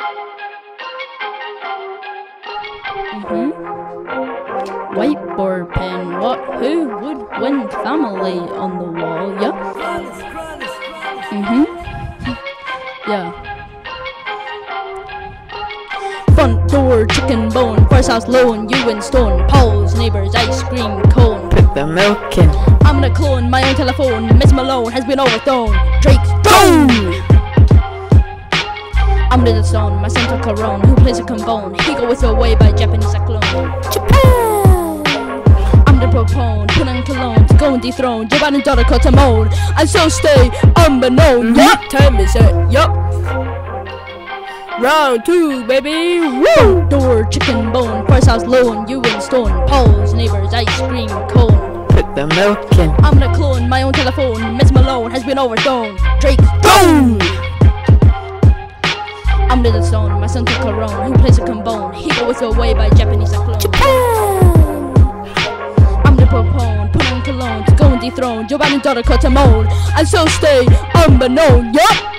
Whiteboard pen, what? Who would win family on the wall? Yeah. Yeah. Front door, chicken bone. First house loan, Ewan stone. Paul's neighbours, ice cream cone. Put the milk in. I'm gonna clone my own telephone. Miss Malone has been overthrown. Drake's throne. I'm the disown, my son Tyrone, who plays a trombone. He goes away by Japanese cyclone. Japan. I'm the postpone, put on cologne, to go and dethrone. Japanese daughter called Simone. I still stay unbeknown. Yup, time is it. Yup. Round 2, baby. Woo! Door, chicken bone. First house loan, Ewan stone. Paul's neighbours, ice cream cone. Put the milk in. I'm gonna clone my own telephone. Miss Malone has been overthrown. Drake's throne. I'm the disown, my son Tyrone, who plays a trombone. He goes away by Japanese cyclone. Japan. I'm the postpone, put on cologne, to go and dethrone. Giovanni's daughter called Simone. I still stay unbeknown. Yup.